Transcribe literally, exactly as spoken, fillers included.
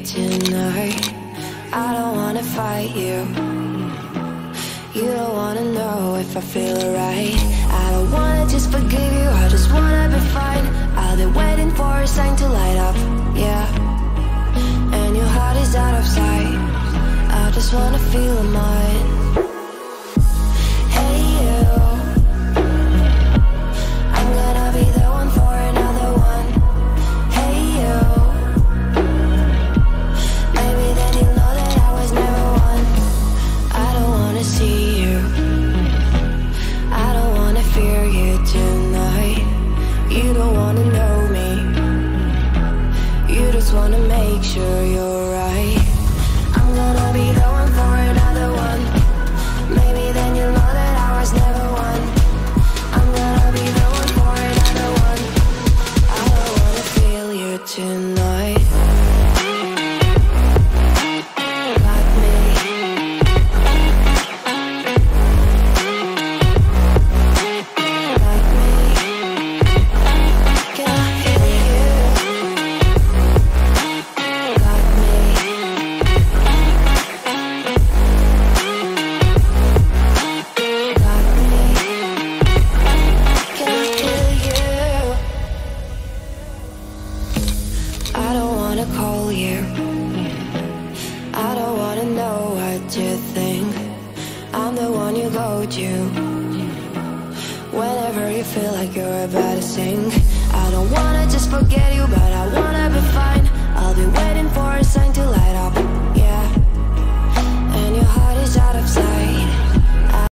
tonight. I don't wanna fight you. You don't wanna know if I feel alright. I don't wanna just forgive you, I just wanna be fine. I'll be waiting for a sign to light up, yeah. And your heart is out of sight. I just wanna feel mine. Hey you, I'm gonna be the one for another one. Hey you, maybe then you'll know that I was never one. I don't wanna see you, I don't wanna fear you tonight. You don't wanna know me, you just wanna make sure you're right. I'm gonna be the one for another one. Maybe then you'll know that I was never one. I'm gonna be the one for another one. I don't wanna feel you tonight. Got me. Got me. Can I feel you? Got me. Got me. Can I feel you? I don't wanna call you. I don't wanna know what you think. I'm the one you go to whenever you feel like you're about to sink. I don't wanna just forget you, but